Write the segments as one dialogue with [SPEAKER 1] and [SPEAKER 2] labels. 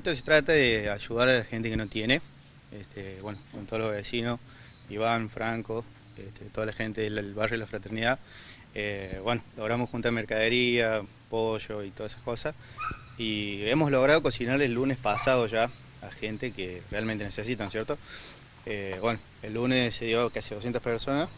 [SPEAKER 1] esto se trata de ayudar a la gente que no tiene, bueno, con todos los vecinos, Iván, Franco, toda la gente del barrio de la Fraternidad. Bueno, logramos juntar mercadería, pollo y todas esas cosas. Y hemos logrado cocinar el lunes pasado ya a gente que realmente necesitan, ¿cierto? Bueno, el lunes se dio casi 200 personas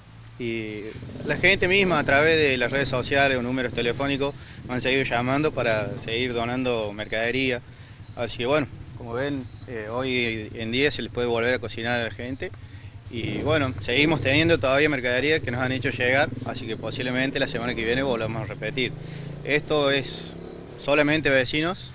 [SPEAKER 1] y la gente misma a través de las redes sociales o números telefónicos me han seguido llamando para seguir donando mercadería. Así que bueno, como ven, hoy en día se les puede volver a cocinar a la gente. Y bueno, seguimos teniendo todavía mercadería que nos han hecho llegar, así que posiblemente la semana que viene volvamos a repetir. Esto es solamente vecinos.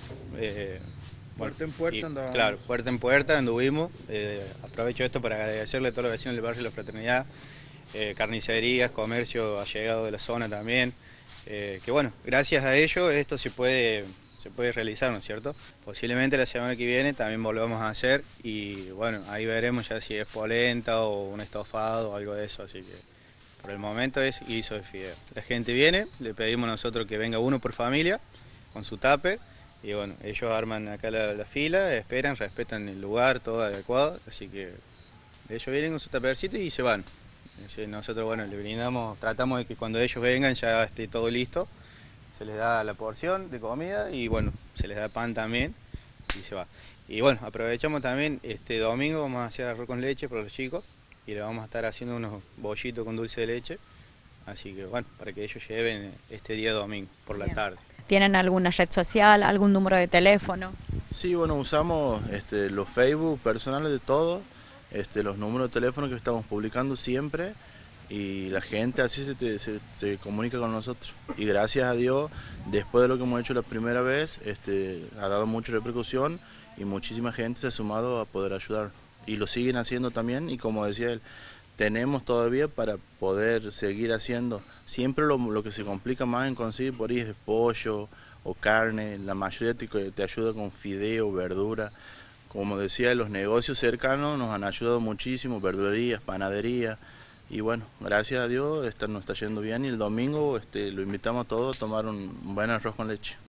[SPEAKER 1] Bueno,
[SPEAKER 2] Puerta en puerta
[SPEAKER 1] y
[SPEAKER 2] andábamos.
[SPEAKER 1] claro, puerta en puerta anduvimos. Aprovecho esto para agradecerle a todos los vecinos del barrio de la Fraternidad, carnicerías, comercio allegado de la zona también. Que bueno, gracias a ello esto se puede realizar, ¿no es cierto? Posiblemente la semana que viene también volvamos a hacer y bueno, ahí veremos ya si es polenta o un estofado o algo de eso, así que por el momento es guiso de fideo. La gente viene, le pedimos nosotros que venga uno por familia con su tupper y bueno, ellos arman acá la fila, esperan, respetan el lugar, todo adecuado, así que ellos vienen con su tuppercito y se van. Nosotros bueno, le brindamos, tratamos de que cuando ellos vengan ya esté todo listo, se les da la porción de comida y bueno, se les da pan también y se va. Y bueno, aprovechamos también este domingo, vamos a hacer arroz con leche para los chicos y le vamos a estar haciendo unos bollitos con dulce de leche, así que bueno, para que ellos lleven este día domingo por la
[SPEAKER 3] Bien.
[SPEAKER 1] tarde.
[SPEAKER 3] ¿Tienen alguna red social, algún número de teléfono?
[SPEAKER 2] Sí, bueno, usamos los Facebook personales de todos, los números de teléfono que estamos publicando siempre y la gente así se comunica con nosotros. Y gracias a Dios, después de lo que hemos hecho la primera vez, ha dado mucha repercusión y muchísima gente se ha sumado a poder ayudar. Y lo siguen haciendo también y como decía él, tenemos todavía para poder seguir haciendo. Siempre lo que se complica más en conseguir por ahí es pollo o carne, la mayoría te ayuda con fideo, verdura. Como decía, los negocios cercanos nos han ayudado muchísimo, verdulerías, panaderías. Y bueno, gracias a Dios nos está yendo bien y el domingo lo invitamos a todos a tomar un buen arroz con leche.